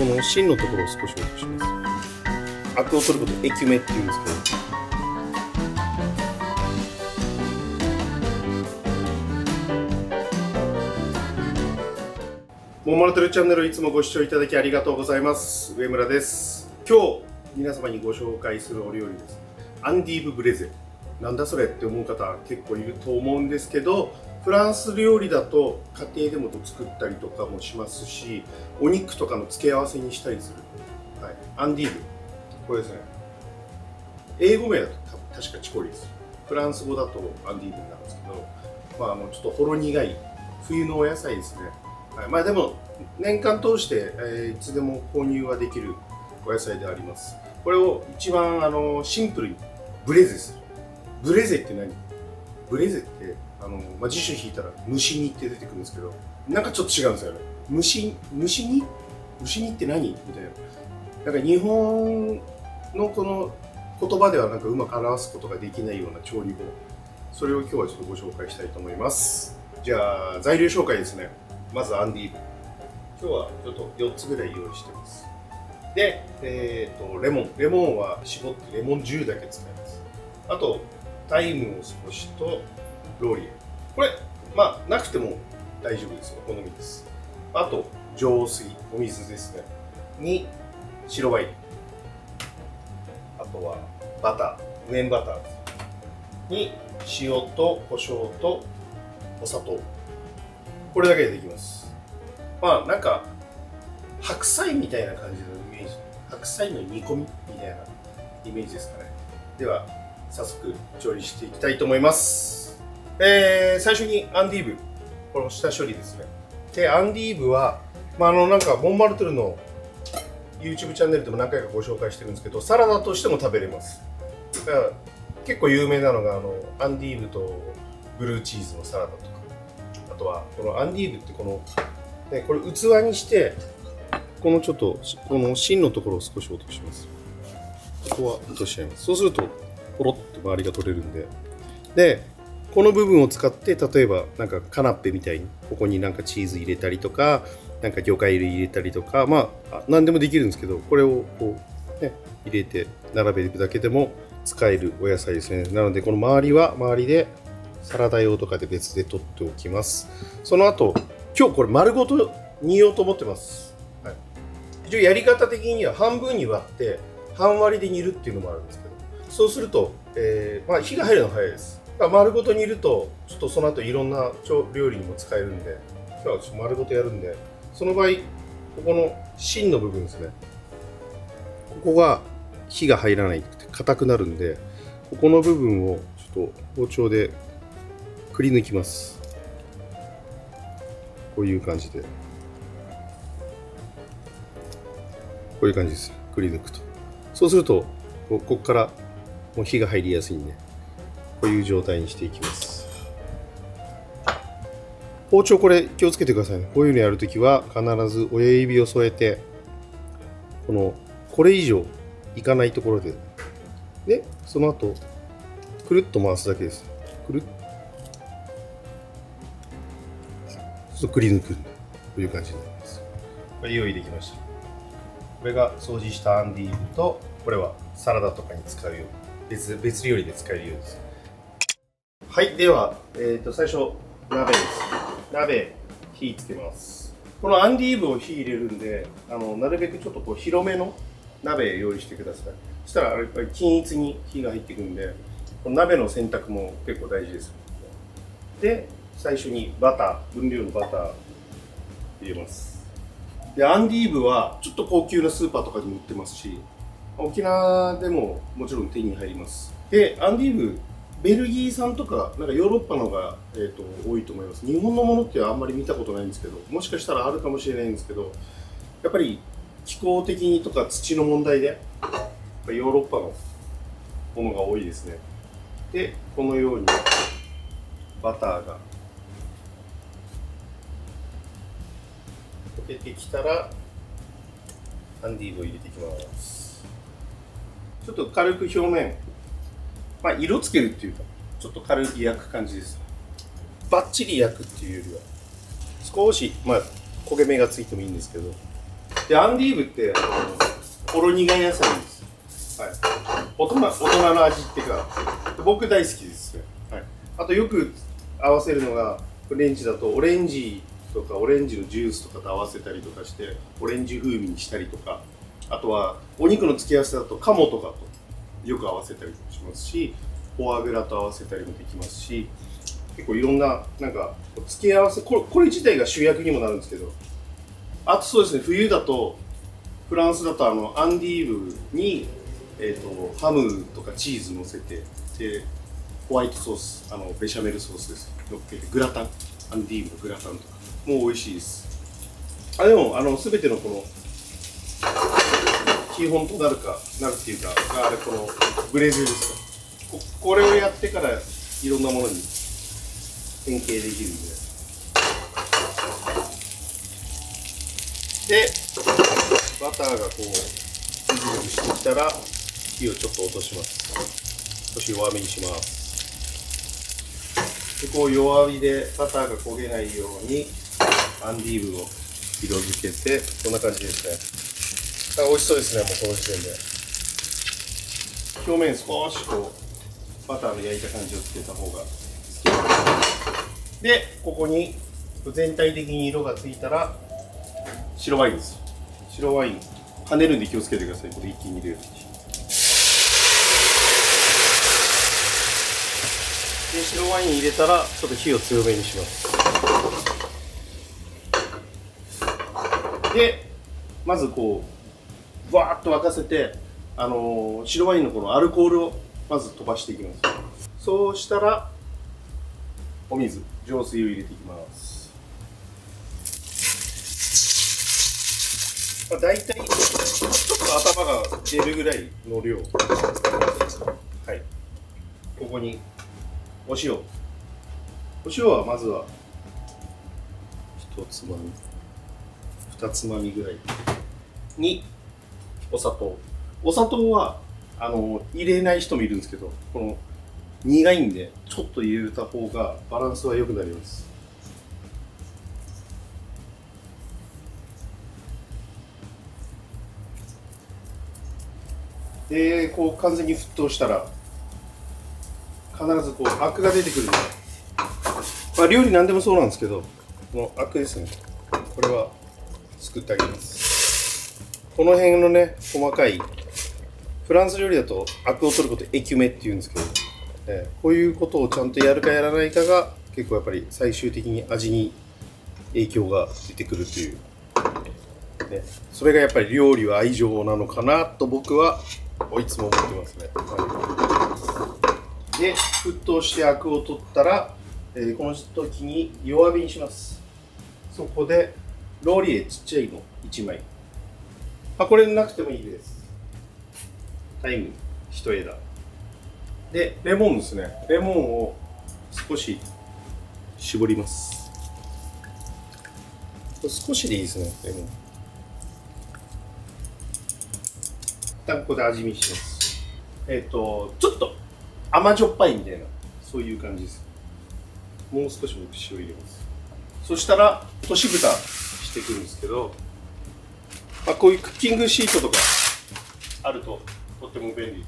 この芯のところを少し落とします。アクを取ることをエキュメっていうんですけど、モンマルトルチャンネルいつもご視聴いただきありがとうございます。上村です。今日皆様にご紹介するお料理です。アンディーブブレゼ。なんだそれって思う方結構いると思うんですけど、フランス料理だと家庭でも作ったりとかもしますし、お肉とかの付け合わせにしたりする、はい、アンディーブ、これですね。英語名だと確かチコリです。フランス語だとアンディーブになるんですけど、ちょっとほろ苦い冬のお野菜ですね。はい、でも年間通して、いつでも購入はできるお野菜であります。これを一番シンプルにブレゼする。ブレゼって何？ブレゼって辞書引いたら虫煮って出てくるんですけど、なんかちょっと違うんですよね。虫煮って何みたいな。なんか日本のこの言葉ではなんかうまく表すことができないような調理法、それを今日はちょっとご紹介したいと思います。じゃあ材料紹介ですね。まずアンディーブ、今日はちょっと4つぐらい用意してます。で、レモンは絞ってレモン汁だけ使います。あとタイムを少しとローリエ、これなくても大丈夫です。お好みです。あと浄水、お水ですねに白ワイン、あとはバター、無塩バターに塩と胡椒とお砂糖、これだけでできます。なんか白菜みたいな感じのイメージ、白菜の煮込みみたいなイメージですかね。では早速調理していきたいと思います。最初にアンディーブ、この下処理ですね。でアンディーブは、なんかモンマルトルの YouTube チャンネルでも何回かご紹介してるんですけど、サラダとしても食べれます。だから結構有名なのがアンディーブとブルーチーズのサラダとか、あとはこのアンディーブってこれ器にして、このちょっとこの芯のところを少し落とします。ここは落としちゃいます。そうするとポロッと周りが取れるんで、この部分を使って例えばなんかカナッペみたいにここになんかチーズ入れたりとか、なんか魚介類入れたりとか、何でもできるんですけど、これをこうね入れて並べていくだけでも使えるお野菜ですね。なのでこの周りは周りでサラダ用とかで別で取っておきます。その後今日これ丸ごと煮ようと思ってます。はい、一応やり方的には半分に割って半割りで煮るっていうのもあるんですけど、そうすると、火が入るのが早いです。丸ごと煮るとちょっとその後いろんな料理にも使えるんで、今日はちょっと丸ごとやるんで、その場合ここの芯の部分ですね、ここが火が入らないって硬くなるんで、ここの部分をちょっと包丁でくり抜きます。こういう感じで、こういう感じです。くり抜くと、そうするとここからもう火が入りやすいんで、こういう状態にしていきます。包丁これ気をつけてくださいね。こういうのやるときは必ず親指を添えて、これ以上いかないところで、その後くるっと回すだけです。くるっとくり抜く、こういう感じになります。これ用意できました。これが掃除したアンディーブと、これはサラダとかに使うように別料理で使えるようです。はい、では、最初鍋です。鍋火つけます。このアンディーブを火入れるんで、なるべくちょっとこう広めの鍋用意してください。そしたらやっぱり均一に火が入っていくんで、この鍋の選択も結構大事です。で最初にバター、分量のバター入れます。でアンディーブはちょっと高級なスーパーとかでも売ってますし、沖縄でももちろん手に入ります。でアンディーブ、ベルギー産とかなんかヨーロッパのが、多いと思います。日本のものってあんまり見たことないんですけど、もしかしたらあるかもしれないんですけど、やっぱり気候的にとか土の問題でヨーロッパのものが多いですね。でこのようにバターが溶けてきたらアンディーブを入れていきます。ちょっと軽く表面、色つけるっていうか、ちょっと軽く焼く感じです。バッチリ焼くっていうよりは少し焦げ目がついてもいいんですけど、 でアンディーブってほろ苦い野菜です。はい、大人の味っていうか僕大好きですね。はい、あとよく合わせるのがフレンチだとオレンジとかオレンジのジュースとかと合わせたりとかしてオレンジ風味にしたりとか、あとはお肉の付け合わせだと鴨とかとよく合わせたりしますし、フォアグラと合わせたりもできますし、結構いろんななんか付け合わせ、これ自体が主役にもなるんですけど、あとそうですね、冬だとフランスだとアンディーブに、ハムとかチーズ乗せて、でホワイトソース、ベシャメルソースです乗っけて、グラタン、アンディーブのグラタンとかもう美味しいです。でも全てのこの基本となるっていうかがこのブレゼルですか。これをやってからいろんなものに変形できるんで。でバターがこうグズグズしてきたら火をちょっと落とします。少し弱めにします。でこう弱火でバターが焦げないようにアンディーブを色づけて、こんな感じですね。美味しそうですね、もうこの時点で。表面少しこうバターの焼いた感じをつけた方が好きで、ここに全体的に色がついたら白ワインです。白ワイン跳ねるんで気をつけてください。これ一気に入れるときで、白ワイン入れたらちょっと火を強めにします。でまずこうわーっと沸かせて、白ワインのこのアルコールをまず飛ばしていきます。そうしたらお水、浄水を入れていきます。だいたいちょっと頭が出るぐらいの量。はい、ここにお塩はまずは1つまみ2つまみぐらいにお砂糖は入れない人もいるんですけど、この苦いんでちょっと入れた方がバランスは良くなります。でこう完全に沸騰したら必ずこうアクが出てくるんで、料理なんでもそうなんですけど、このアクですね、これはすくってあげます。この辺のね細かい、フランス料理だとアクを取ることエキュメっていうんですけど、こういうことをちゃんとやるかやらないかが結構やっぱり最終的に味に影響が出てくるという、それがやっぱり料理は愛情なのかなと僕はいつも思ってますね。で沸騰してアクを取ったら、この時に弱火にします。そこでローリエちっちゃいの1枚、これなくてもいいです。タイム1枝で、レモンですね。レモンを少し絞ります。少しでいいですね、レモン。一旦ここで味見します。ちょっと甘じょっぱいみたいな、そういう感じです。もう少し僕塩入れます。そしたら落とし蓋していくんですけど、こういうクッキングシートとかあるととっても便利です。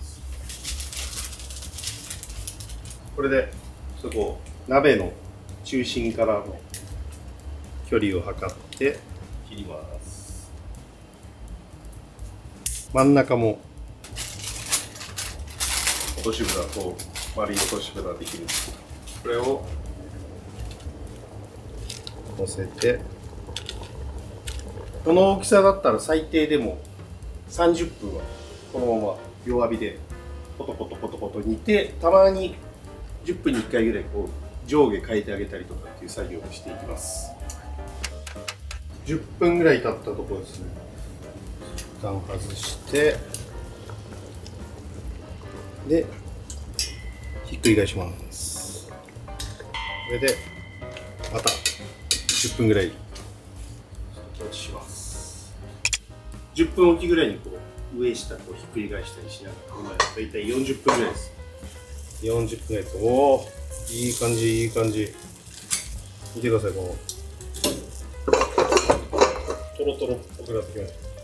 これでちょっとこう鍋の中心からの距離を測って切ります。真ん中も落とし蓋と丸い落とし蓋できるんですけど、これを乗せて、この大きさだったら最低でも30分はこのまま弱火でポトポトポトポト煮て、たまに10分に1回ぐらいこう上下変えてあげたりとかっていう作業をしていきます。10分ぐらい経ったところですね。一旦外してでひっくり返します。これでまた10分ぐらいします。10分おきぐらいにこう上下こうひっくり返したりしながら、今だいたい40分ぐらいです。40分ぐらいと、おお、いい感じいい感じ。見てください、このトロトロっぽくなってきました。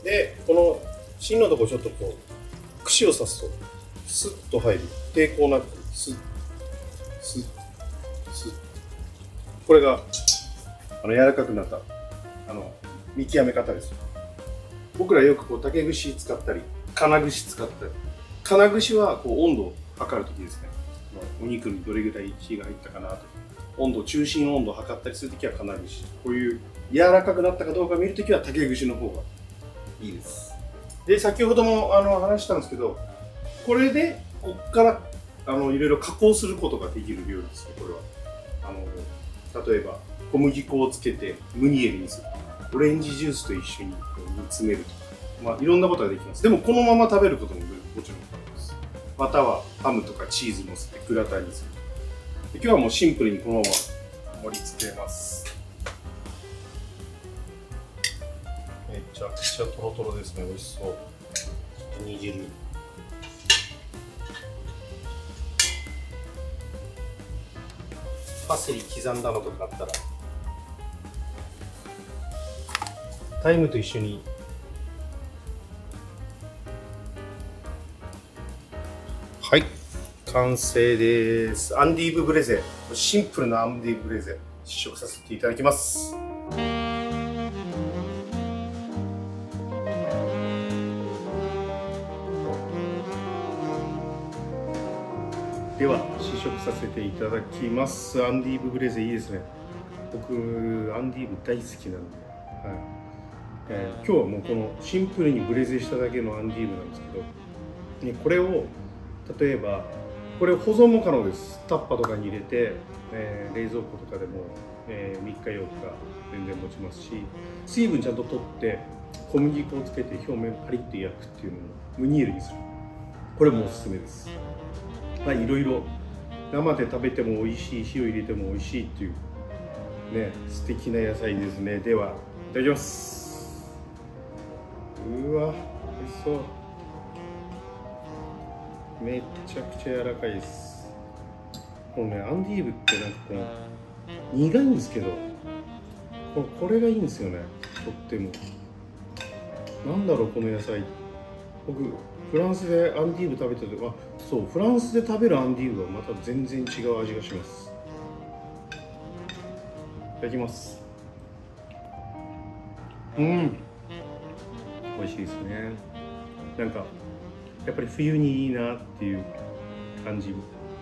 でこの芯のとこちょっとこう串を刺すとスッと入る、抵抗なくスッスッスッ、これが柔らかくなった見極め方ですよ。僕らよくこう竹串使ったり金串使ったり、金串はこう温度を測るときですね。お肉にどれぐらい火が入ったかなと、温度、中心温度を測ったりするときは金串、こういう柔らかくなったかどうか見るときは竹串の方がいいです。で先ほども話したんですけど、これでこっからいろいろ加工することができる料理ですね。これは例えば小麦粉をつけてムニエルにする、オレンジジュースと一緒に煮詰めるとか、いろんなことができます。でもこのまま食べることももちろん可能です。またはハムとかチーズ乗せてグラタンにする。で今日はもうシンプルにこのまま盛り付けます。めちゃくちゃトロトロですね。美味しそう。煮汁、パセリ刻んだのとかあったらタイムと一緒にはい、完成です。アンディーブブレゼ、シンプルなアンディーブブレゼ試食させていただきます。では試食させていただきます。アンディーブブレゼいいですね。僕アンディーブ大好きなんで、今日はもうこのシンプルにブレゼしただけのアンディーブなんですけど、これを例えばこれ保存も可能です。タッパとかに入れて、冷蔵庫とかでも、3日4日全然持ちますし、水分ちゃんと取って小麦粉をつけて表面パリッと焼くっていうのをムニエルにする、これもおすすめです。いろいろ生で食べても美味しい、火を入れても美味しいっていうね、素敵な野菜ですね。ではいただきます。うわ、美味しそう。めっちゃくちゃ柔らかいです。このね、アンディーブってなんかこの苦いんですけど、これがいいんですよね。とってもなんだろうこの野菜。僕フランスでアンディーブ食べた時、そう、フランスで食べるアンディーブはまた全然違う味がします。いただきます。美味しいですね。なんかやっぱり冬にいいなっていう感じ。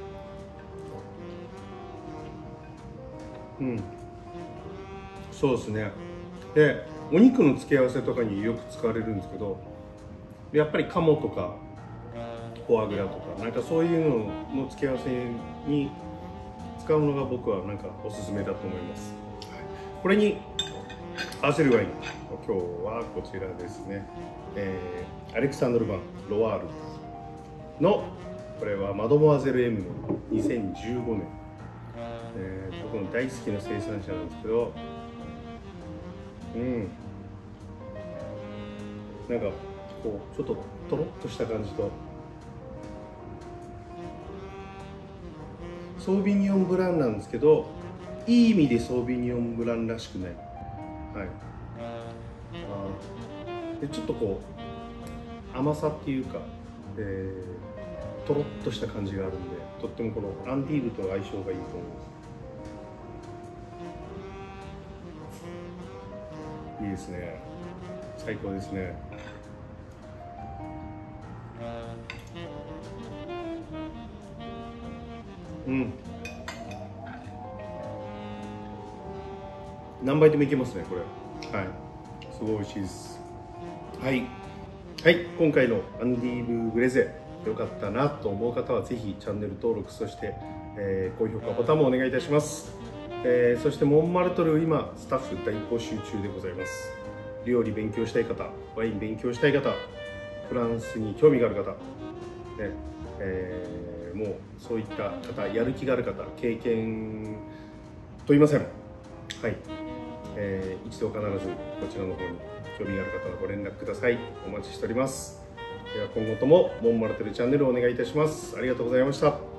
そうですね。でお肉の付け合わせとかによく使われるんですけど、やっぱり鴨とかフォアグラとかなんかそういうのの付け合わせに使うのが僕はなんかおすすめだと思います。これに合わせるワイン、今日はこちらですね、アレクサンドル・バン・ロワールの、これはマドモアゼル M の2015年、僕の大好きな生産者なんですけど、なんかこうちょっととろっとした感じと、ソービニオンブランなんですけど、いい意味でソービニオンブランらしくない、でちょっとこう甘さっていうか、とろっとした感じがあるんで、とってもこのアンディーブと相性がいいと思います。いいですね、最高ですね。何杯でもいけますねこれ。すごい美味しいです。はい、今回のアンディーブブレゼ良かったなと思う方はぜひチャンネル登録、そして、高評価ボタンもお願いいたします。そしてモンマルトル今スタッフ大募集中でございます。料理勉強したい方、ワイン勉強したい方、フランスに興味がある方、もうそういった方、やる気がある方、経験問いません。一度必ずこちらの方に興味がある方はご連絡ください。お待ちしております。では今後ともモンマルテルチャンネルをお願いいたします。ありがとうございました。